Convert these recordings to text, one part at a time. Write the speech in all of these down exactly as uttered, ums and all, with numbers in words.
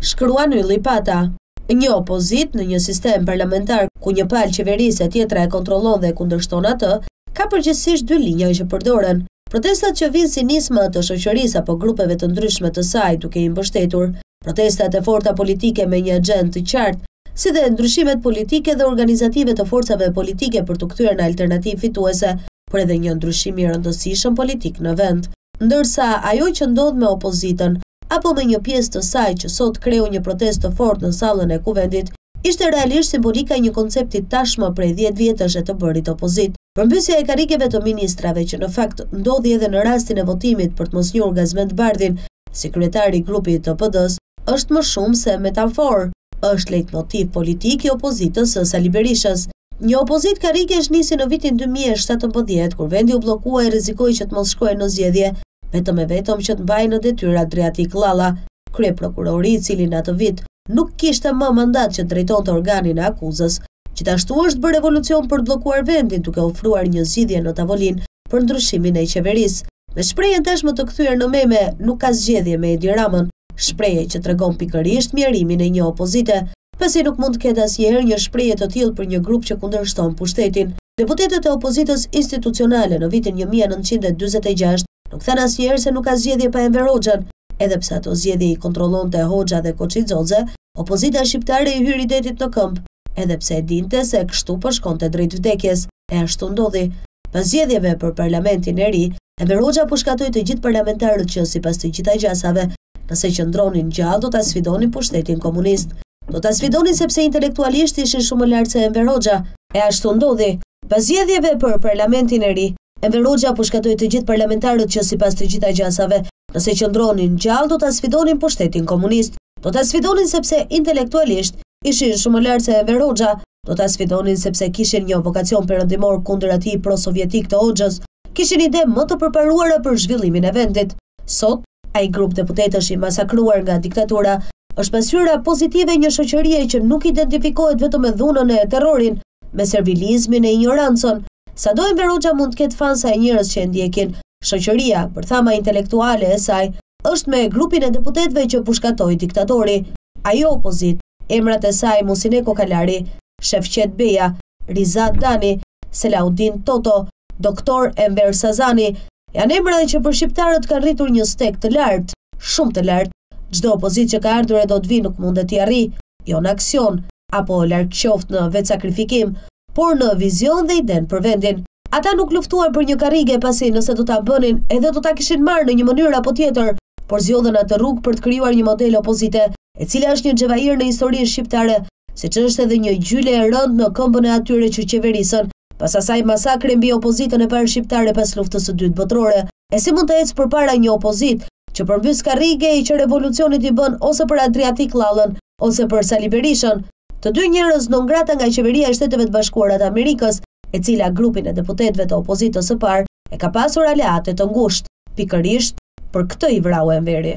Shkruan Ylli Pata. Një opozit në një sistem parlamentar ku një palë qeverisë e tjetra e kontrollon dhe kundërshton atë, ka përgjithsisht dy linja që përdoren. Protestat që vinë si nisma të shoqërisë apo grupeve të ndryshme të saj duke i mbështetur, protestat e forta politike me një agjendë të qartë, si dhe ndryshimet politike dhe organizative të forcave politike për të kthyer në alternativë fituese, por edhe një ndryshim i rëndësishëm politik në vend. Ndërsa ajo që ndodh me opozitën apo me një pjesë të saj që sot kreu një protestë të fortë në sallën e Kuvendit, ishte realisht simbolika e një koncepti tashmë prej dhjetë vjetësh e të bërit opozit. Përmbysja e karrikeve të ministrave që në fakt ndodhi edhe në rastin e votimit për të mos njohur Gazmend Bardhin, si kryetari i grupit të P D-s, është më shumë se metaforë, është leitmotiv politik i opozitës së Sali Berishës. Një opozit karrikesh nisi në vitin dy mijë e shtatëmbëdhjetë, kur vendi u bllokua e rrezikoi që të mos shkojë në zgjedhje, vetëm e vetëm që të mbajë në detyrë Adriatik Llalla, kryeprokurori i cili në atë vit nuk kishte më mandat që drejtonte organin e akuzës. Gjithashtu është bërë revolucion për të bllokuar vendin duke ofruar një zgjidhje në tavolinë për ndryshimin e qeverisë. Me shprehjen tashmë të kthyer në meme, nuk ka zgjedhje me Edi Ramën, shprehje që tregon pikërisht mjerimin e një opozite, pasi nuk mund të ketë asnjëherë një shprehje të tillë për një grup që kundërshton pushtetin. Deputetët e opozitës institucionale në vitin një mijë e nëntëqind e dyzet e gjashtë nuk thanë asnjëherë se nuk ka zgjedhje pa Enver Hoxhan, edhe pse ato zgjedhje i kontrollonte Hoxha dhe Koçizoze, opozita shqiptare i hyri detit në këmbë, edhe pse e dinte se kështu po shkonte drejt vdekjes. E ashtu ndodhi. Pas zgjedhjeve për parlamentin e ri, Enver Hoxha po shkatoi të gjithë parlamentarët që sipas të gjitha gjasave, nëse qëndronin gjallë do ta sfidonin pushtetin komunist. Do ta sfidonin sepse intelektualisht ishin shumë më lart se Enver Hoxha. E ashtu ndodhi. Pas zgjedhjeve për parlamentin e ri, Enver Hoxha po shkatoi të gjithë parlamentarët që sipas të gjitha gjasave, nëse qëndronin gjallë do ta sfidonin pushtetin komunist. Do ta sfidonin sepse intelektualisht ishin shumë më lart se Enver Hoxha. Do ta sfidonin sepse kishin një vokacion perëndimor kundër atij pro-sovjetik të Hoxhës. Kishin ide më të përparuara për zhvillimin e vendit. Sot, ai grup deputetësh i masakruar nga diktatura është pasqyra pozitive e një shoqërie që nuk identifikohet vetëm me dhunën e terrorin, me servilizmin e ignorancën. Sado Enver Hoxha mund të ketë fansa e njerëz që e ndjekin, shoqëria, për thama intelektuale e saj, është me grupin e deputetëve që pushkatoi diktatori. Ajo opozit, emrat e saj Musineko Kalari, Shefqet Beja, Rizat Dani, Selaudin Toto, Doktor Enver Sazani, janë emra që për shqiptarët kanë rritur një stek të lartë, shumë të lartë. Çdo opozit që ka ardhur e do të vi nuk mundet t'i arrijë, jo në aksion, apo larg qoftë në vetë sakrifikim, por në vizion dhe iden për vendin. Ata nuk luftuan për një karrige pasi nëse do ta bënin edhe do ta kishin marrë në një mënyrë apo tjetër, por zgjodhen atë rrugë për të krijuar një model opozite, e cila është një xhevair në historinë shqiptare, siç është edhe një gjyle e rëndë në këmbën e atyre që qeverisën, pas asaj masakre mbi opozitën e parë shqiptare pas luftës së dytë botërore. E si mund të ecë përpara një opozit që përmbys karrige i që revolucionit i bën ose për Adriatik Llallën ose për Sali Berishën, të dy njerëz non grata nga qeveria e Shteteve të Bashkuara të Amerikës, e cila grupin e deputetëve të opozitës së parë e ka pasur aleate të ngushtë, pikërisht për këtë i vrau Enveri.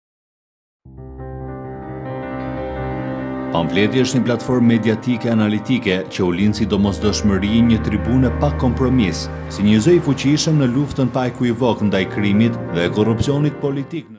Pamfleti është një platformë mediatike analitike që u lind si domosdoshmëri një tribune pa kompromis, si një zë i fuqishëm në luftën pa ekuivok ndaj krimit dhe korrupsionit politik.